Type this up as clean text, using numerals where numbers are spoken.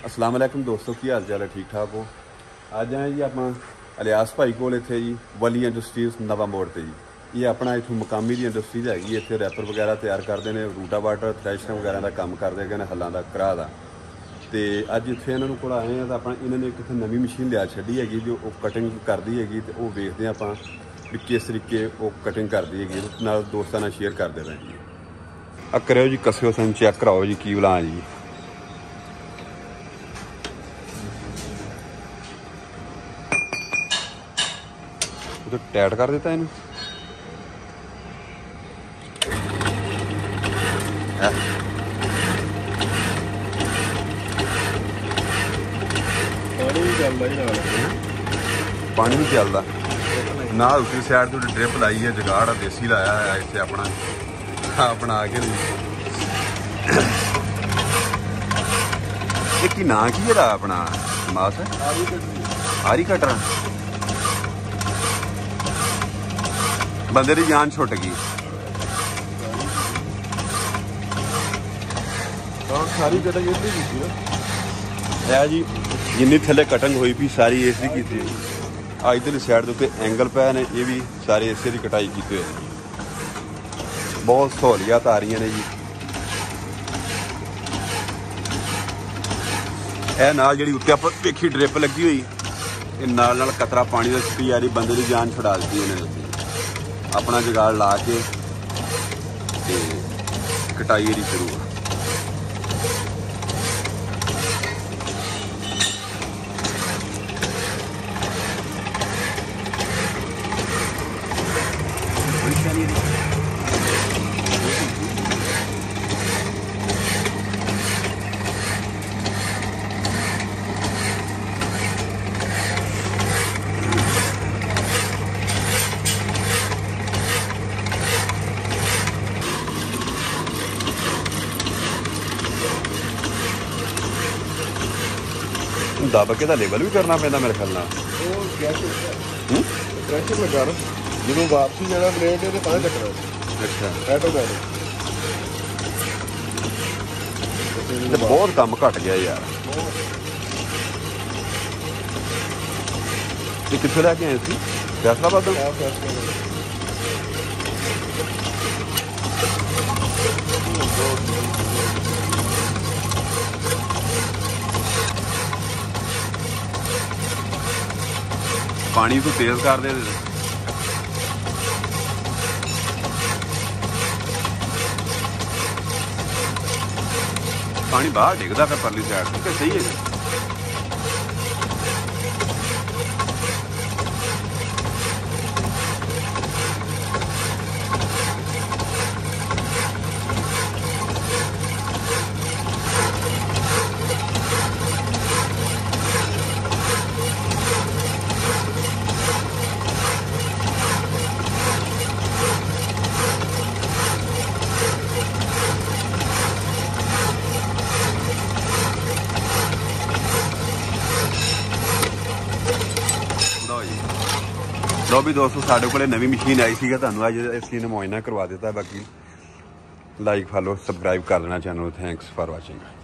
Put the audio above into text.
अस्सलाम वालेकुम दोस्तों, की हाल चाल है? ठीक ठाक हो? अज आए जी आप अलियास भाई को इतने जी वली इंडस्ट्रीज नवा मोड़ पर जी। ये अपना इतों मुकामी की इंडस्ट्रीज हैगी। इतने रैपर वगैरह तैयार करते हैं, रूटा वाटर थ्रैशर वगैरह का काम करते हैं, हलों का घरा का। तो अज इतने इन्होंने को आए हैं तो अपना इन्होंने एक इतने नवी मशीन लिया छी हैगी जो कटिंग करती हैगी। तो वह वेखते हैं आप भी किस तरीके वो कटिंग करती हैगी, नाल दोस्तों नाल शेयर करते रहें जी। आ करो जी, कस्यो सन चैक कराओ जी की बुला जी। तो टाइट कर देता इन पानी भी चलता ना। दूसरी साइड तो ड्रिप लाई है, जगाड़ देसी लाया है इतने अपना आके एक ना की है अपना मास आरी कटर बंदे की जान छुट गई। सारी कटिंग है जी, जिन्नी थले कटिंग हुई भी सारी इस की थी। इधरली साइड के उत्ते एंगल पे ने, ये भी सारे इसे की कटाई की हुई है। बहुत सहूलियत आ रही ने जी। यह नाल जी उत्ते आप देखी ड्रिप लगी हुई, नाल कतरा पानी का छुट्टी जा रही, बंदे की जान छुड़ा दी इन्होंने। अपना जुगाड़ ला के कटाई जी शुरू है। दब के लेवल भी करना पैदा मेरे ख्याल प्रेशर लगा जो वापसी जाना ब्लेड है तो चक्कर। अच्छा, ऑटोमैटिक बहुत कम घट गया यार। ये कितने लैके आए थे? फैसलाबाद। पानी तो तेज कर दे, पानी बाहर डिगदा फिर परली साइड तो सही है। लो भी दोस्तों, साढ़े को नवी मशीन आई सी, तुहानू अज इसलिए मुआयना करवा दिता। बाकी लाइक फॉलो सबसक्राइब कर लेना चैनल। Thanks for watching.